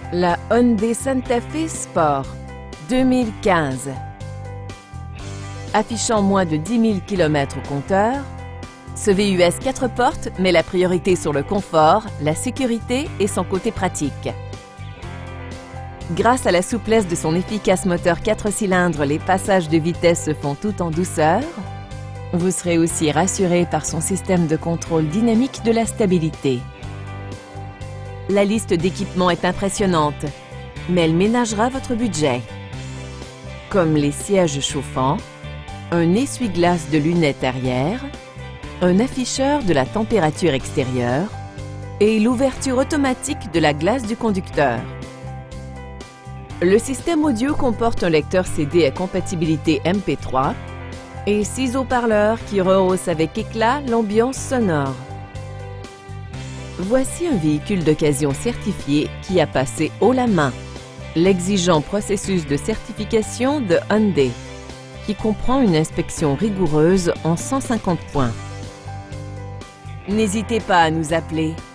La Hyundai Santa Fe Sport 2015. Affichant moins de 10 000 km au compteur, ce VUS 4 portes met la priorité sur le confort, la sécurité et son côté pratique. Grâce à la souplesse de son efficace moteur 4 cylindres, les passages de vitesse se font tout en douceur. Vous serez aussi rassuré par son système de contrôle dynamique de la stabilité. La liste d'équipements est impressionnante, mais elle ménagera votre budget. Comme les sièges chauffants, un essuie-glace de lunettes arrière, un afficheur de la température extérieure et l'ouverture automatique de la glace du conducteur. Le système audio comporte un lecteur CD à compatibilité MP3 et 6 haut-parleurs qui rehaussent avec éclat l'ambiance sonore. Voici un véhicule d'occasion certifié qui a passé haut la main l'exigeant processus de certification de Hyundai, qui comprend une inspection rigoureuse en 150 points. N'hésitez pas à nous appeler.